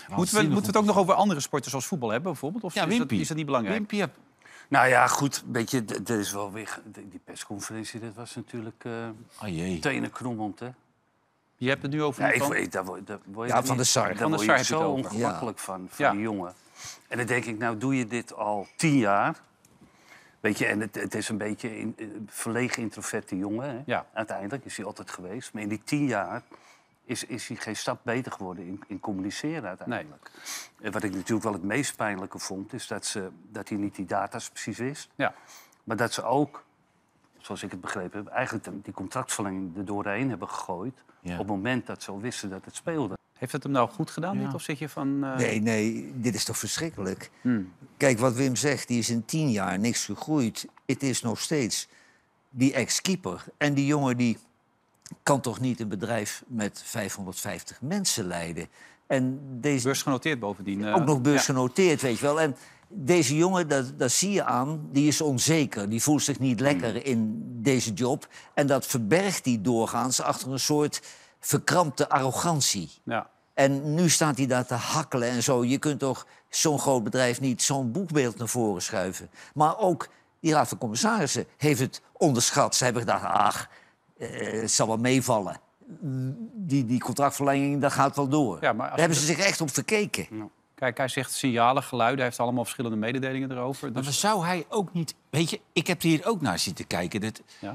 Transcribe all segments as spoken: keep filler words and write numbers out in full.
Moeten we, moeten we het ook nog over andere sporten zoals voetbal hebben, bijvoorbeeld? Of Ja, is, dat, Wimpy. is dat niet belangrijk? Wimpy, ja. Nou ja, goed, weet je, d- er is wel weer... Die persconferentie, dat was natuurlijk uh, Oh jee. tenenkrommend, hè? Je hebt het nu over... Ja, een ik, van- ik, daar word, daar word je Ja, niet- van de Sar. Daar Van de word Sar je heb je het zo over. ongemakkelijk van, van Ja. die jongen. En dan denk ik, nou doe je dit al tien jaar. Weet je, en het, het is een beetje een uh, verlegen introverte jongen. Hè? Ja. Uiteindelijk is hij altijd geweest. Maar in die tien jaar is, is hij geen stap beter geworden in, in communiceren uiteindelijk. En wat ik natuurlijk wel het meest pijnlijke vond... is dat, ze, dat hij niet die data's precies wist. Ja. Maar dat ze ook, zoals ik het begrepen heb... eigenlijk die contractverlenging er doorheen hebben gegooid... Ja. op het moment dat ze al wisten dat het speelde. Heeft het hem nou goed gedaan, Ja. dit? Of zit je van... eh, Nee, nee, dit is toch verschrikkelijk? hmm. Kijk, wat Wim zegt, die is in tien jaar niks gegroeid. Het is nog steeds die ex-keeper. En die jongen die kan toch niet een bedrijf met vijfhonderdvijftig mensen leiden? En deze, Beursgenoteerd bovendien. eh, ook nog ja. beursgenoteerd, weet je wel. En deze jongen, dat, dat zie je aan, die is onzeker. Die voelt zich niet lekker in deze job. En dat verbergt hij doorgaans achter een soort verkrampte arrogantie. Ja. En nu staat hij daar te hakkelen en zo. Je kunt toch zo'n groot bedrijf niet zo'n boekbeeld naar voren schuiven. Maar ook die Raad van Commissarissen heeft het onderschat. Ze hebben gedacht, ach, eh, het zal wel meevallen. Die, die contractverlenging, dat gaat wel door. Ja, maar Daar als hebben je- ze zich echt op verkeken. Kijk, hij zegt signalen, geluiden. Hij heeft allemaal verschillende mededelingen erover. Maar Dus, zou hij ook niet... Weet je, ik heb hier ook naar zitten kijken. Dat, ja.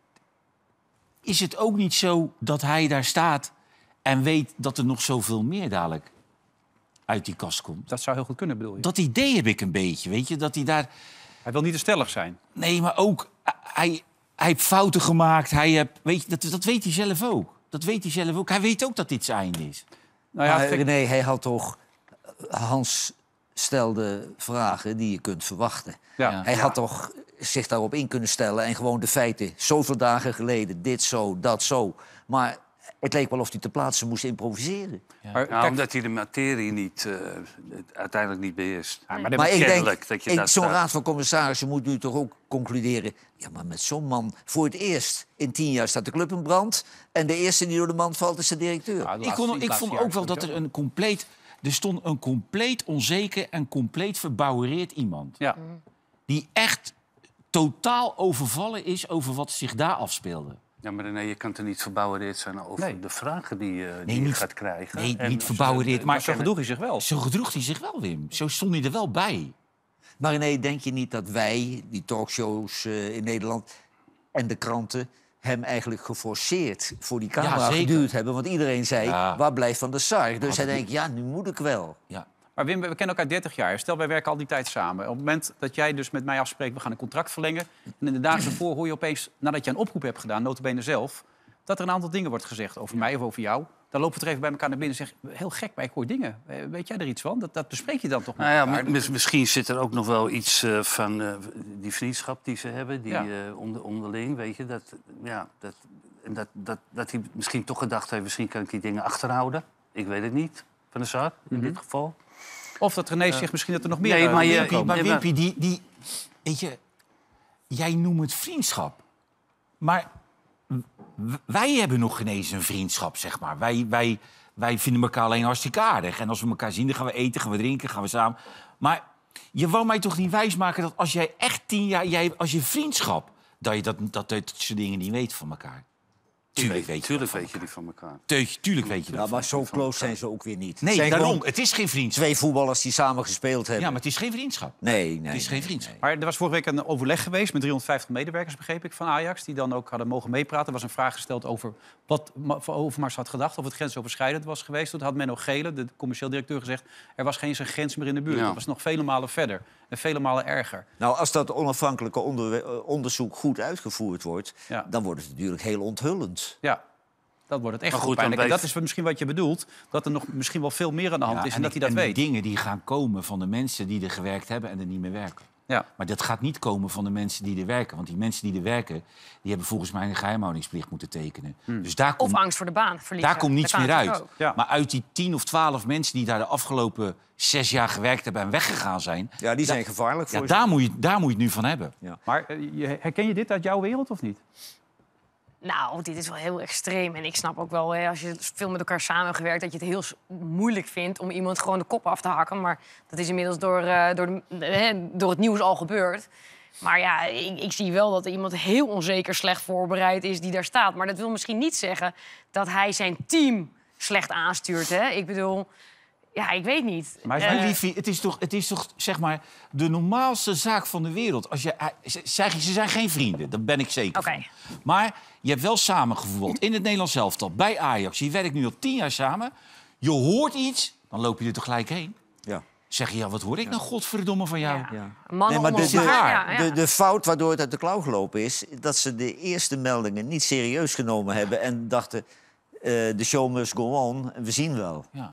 is het ook niet zo dat hij daar staat... en weet dat er nog zoveel meer dadelijk uit die kast komt? Dat zou heel goed kunnen, bedoel je? Dat idee heb ik een beetje, weet je? Dat hij daar... Hij wil niet te stellig zijn. Nee, maar ook... uh, Hij, hij heeft fouten gemaakt. Hij heeft, weet je, dat, dat weet hij zelf ook. Dat weet hij zelf ook. Hij weet ook dat dit zijn einde is. Nou ja, maar kijk, René, hij had toch... Hans stelde vragen die je kunt verwachten. ja. Ja. Hij had toch zich daarop in kunnen stellen en gewoon de feiten... zoveel dagen geleden, dit zo, dat zo. Maar het leek wel of hij ter plaatse moest improviseren. Maar, Nou, kijk, omdat hij de materie niet, uh, uiteindelijk niet beheerst. ja, maar, Maar ik kennelijk denk, dat je ik- daar zo'n staat. raad van commissarissen moet nu toch ook concluderen... ja, maar met zo'n man, voor het eerst in tien jaar staat de club in brand... en de eerste die door de mand valt is de directeur. Ja, de Ik, laatste- kon, die ik laatste vond jaar ook wel is dat het er ook. een compleet... Er stond een compleet onzeker en compleet verbouwereerd iemand. Ja. Die echt totaal overvallen is over wat zich daar afspeelde. Ja, maar René, je kan er niet verbouwereerd zijn over Nee. de vragen die, uh, die Nee, je niet- gaat krijgen. nee, En niet als verbouwereerd, je- maar Maar zo gedroeg hij zich wel. Zo gedroeg hij zich wel, Wim. Zo stond hij er wel bij. Maar René, denk je niet dat wij, die talkshows eh, in Nederland... en de kranten hem eigenlijk geforceerd voor die camera Ja, zeker. geduwd hebben? Want iedereen zei, Ja. waar blijft Van der Sar? Dus Had hij het denkt, ja, nu moet ik wel. Ja. Maar Wim, we kennen elkaar dertig jaar. Stel, wij werken al die tijd samen. Op het moment dat jij dus met mij afspreekt... we gaan een contract verlengen... en in de dagen ervoor hoor je opeens... nadat je een oproep hebt gedaan, nota bene zelf... dat er een aantal dingen wordt gezegd over mij of over jou. Dan lopen we er even bij elkaar naar binnen en zeggen... heel gek, maar ik hoor dingen. Eh, Weet jij er iets van? Dat, dat bespreek je dan toch met Nou ja, elkaar? mis- misschien zit er ook nog wel iets uh, van uh, die vriendschap die ze hebben, die Ja. uh, onder, onderling, weet je. Dat, ja, dat, en dat, dat, dat hij misschien toch gedacht heeft, misschien kan ik die dingen achterhouden. Ik weet het niet, Van der Sar, in Mhm. dit geval. Of dat René zegt misschien dat er nog meer... nee, eh, maar dingen je- Wimpy, komen. maar Nee, maar- Wimpy, die, die... Weet je... Jij noemt het vriendschap. Maar w- wij hebben nog geen eens een vriendschap, zeg maar. Wij, wij, wij vinden elkaar alleen hartstikke aardig. En als we elkaar zien, dan gaan we eten, gaan we drinken, gaan we samen. Maar je wou mij toch niet wijsmaken dat als jij echt tien jaar... Jij, als je vriendschap, dat je dat, dat, dat soort dingen niet weet van elkaar. Tuurlijk weet je Tuurlijk dat weet van je die van elkaar. elkaar. Teug- Tuurlijk weet je dat Ja, van maar zo close zijn ze ook weer niet. Nee, Het zijn daarom. gewoon Het is geen vriendschap. twee voetballers die samen gespeeld hebben. Ja, maar het is geen vriendschap. Nee, nee. Het is geen nee, vriendschap. Maar er was vorige week een overleg geweest met driehonderdvijftig medewerkers, begreep ik, van Ajax. Die dan ook hadden mogen meepraten. Er was een vraag gesteld over wat Ma- van Overmars had gedacht. Of het grensoverschrijdend was geweest. Toen had Menno Gele, de commercieel directeur, gezegd... er was geen eens een grens meer in de buurt. Ja. Het was nog vele malen verder. En vele malen erger. Nou, als dat onafhankelijke onder- eh, onderzoek goed uitgevoerd wordt... Ja. dan wordt het natuurlijk heel onthullend. Ja, dat wordt het echt Maar goed, goed, dan pijnlijk. En weet- dat is misschien wat je bedoelt. Dat er nog misschien wel veel meer aan de hand Ja, is en, dat ik- hij dat en weet. de dingen die gaan komen van de mensen die er gewerkt hebben en er niet meer werken. Ja. Maar dat gaat niet komen van de mensen die er werken. Want die mensen die er werken, die hebben volgens mij een geheimhoudingsplicht moeten tekenen. Dus daar Of komt, angst voor de baan verliezen. daar komt niets Dat kan meer uit. natuurlijk ook. Ja. Maar uit die tien of twaalf mensen die daar de afgelopen zes jaar gewerkt hebben en weggegaan zijn... Ja, die zijn gevaarlijk voor Ja, ze. daar, moet je, daar moet je het nu van hebben. Maar eh, je- herken je dit uit jouw wereld of niet? Nou, dit is wel heel extreem. En ik snap ook wel, hè, als je veel met elkaar samengewerkt... dat je het heel s- moeilijk vindt om iemand gewoon de kop af te hakken. Maar dat is inmiddels door, uh, door, de, hè, door het nieuws al gebeurd. Maar ja, ik, ik zie wel dat er iemand heel onzeker slecht voorbereid is die daar staat. Maar dat wil misschien niet zeggen dat hij zijn team slecht aanstuurt. Hè? Ik bedoel, ja, ik weet niet. Maar hij Maar is- Eh, liefie, het is toch, het is toch zeg maar de normaalste zaak van de wereld. Als je, hij- ze, zeg je, ze zijn geen vrienden, daar ben ik zeker Oké. van. Maar je hebt wel samengevoetbald in het Nederlands elftal, bij Ajax. Je werkt nu al tien jaar samen. Je hoort iets, dan loop je er toch gelijk heen. Ja. Zeg je, ja, wat hoor ik nou godverdomme van jou? ja. Ja. Mannen Nee, maar om de, de, elkaar, ja, ja. de, de fout waardoor het uit de klauw gelopen is... dat ze de eerste meldingen niet serieus genomen hebben... en dachten, eh, de show must go on, we zien wel.